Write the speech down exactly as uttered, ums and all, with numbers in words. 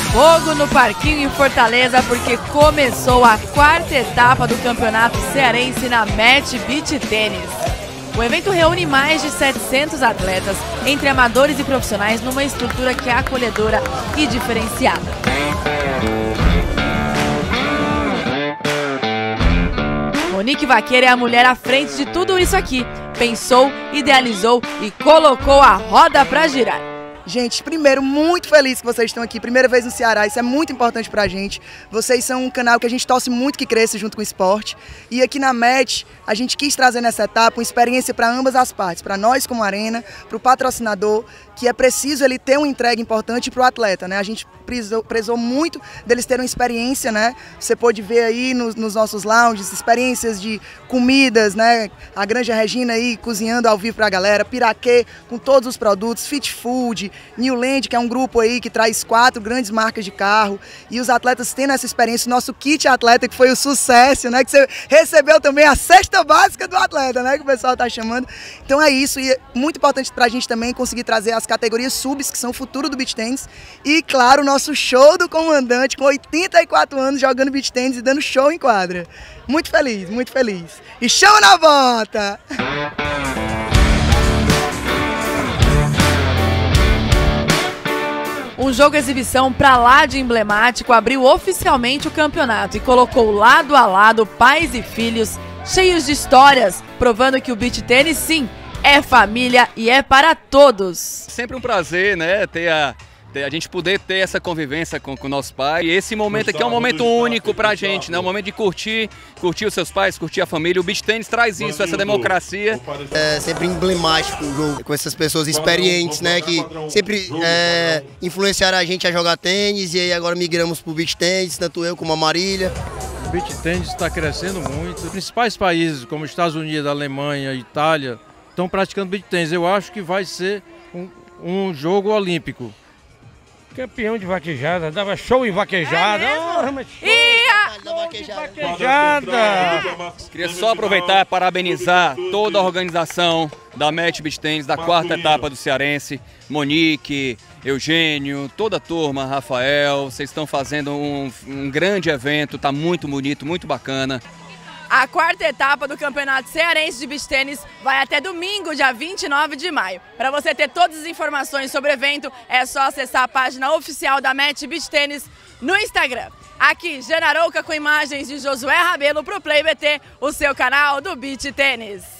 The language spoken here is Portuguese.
Fogo no Parquinho em Fortaleza, porque começou a quarta etapa do Campeonato Cearense na Match Beach Tênis. O evento reúne mais de setecentos atletas, entre amadores e profissionais, numa estrutura que é acolhedora e diferenciada. Monique Vaqueira é a mulher à frente de tudo isso aqui. Pensou, idealizou e colocou a roda para girar. Gente, primeiro, muito feliz que vocês estão aqui, primeira vez no Ceará, isso é muito importante pra gente. Vocês são um canal que a gente torce muito que cresça junto com o esporte. E aqui na Match, a gente quis trazer nessa etapa uma experiência para ambas as partes, para nós como arena, para o patrocinador, que é preciso ele ter uma entrega importante para o atleta, né? A gente prezou, prezou muito deles terem uma experiência, né? Você pode ver aí nos, nos nossos lounges, experiências de comidas, né? A Granja Regina aí cozinhando ao vivo para a galera, Piraquê com todos os produtos, Fit Food, Newland, que é um grupo aí que traz quatro grandes marcas de carro, e os atletas tendo essa experiência, o nosso kit atleta, que foi o sucesso, né? Que você recebeu também a cesta básica do atleta, né? Que o pessoal tá chamando. Então é isso, e é muito importante pra gente também conseguir trazer as categorias subs, que são o futuro do beach tennis, e claro, o nosso show do comandante, com oitenta e quatro anos jogando beach tennis e dando show em quadra. Muito feliz, muito feliz. E chama na volta! Um jogo exibição pra lá de emblemático abriu oficialmente o campeonato e colocou lado a lado pais e filhos cheios de histórias, provando que o beach tênis, sim, é família e é para todos. Sempre um prazer, né, ter a, ter, a gente poder ter essa convivência com o nosso pai. E esse momento aqui é um momento único pra gente, né, um momento de curtir, curtir os seus pais, curtir a família. O beach tênis traz isso, essa democracia. É sempre emblemático o jogo, com essas pessoas experientes, né, que sempre é, influenciaram a gente a jogar tênis, e aí agora migramos pro beach tênis, tanto eu como a Marília. O beach tênis está crescendo muito. Os principais países, como Estados Unidos, Alemanha, Itália, estão praticando beach tênis. Eu acho que vai ser um, um jogo olímpico. Campeão de vaquejada, dava show em vaquejada. É oh, mas show, e show de vaquejada. Queria só aproveitar e parabenizar toda a organização da Match Beach Tennis, da quarta etapa do Cearense, Monique, Eugênio, toda a turma, Rafael, vocês estão fazendo um, um grande evento, tá muito bonito, muito bacana. A quarta etapa do Campeonato Cearense de Beach Tênis vai até domingo, dia vinte e nove de maio. Para você ter todas as informações sobre o evento, é só acessar a página oficial da Match Beach Tênis no Instagram. Aqui, Jana Arouca com imagens de Josué Rabelo para o Play B T, o seu canal do Beach Tênis.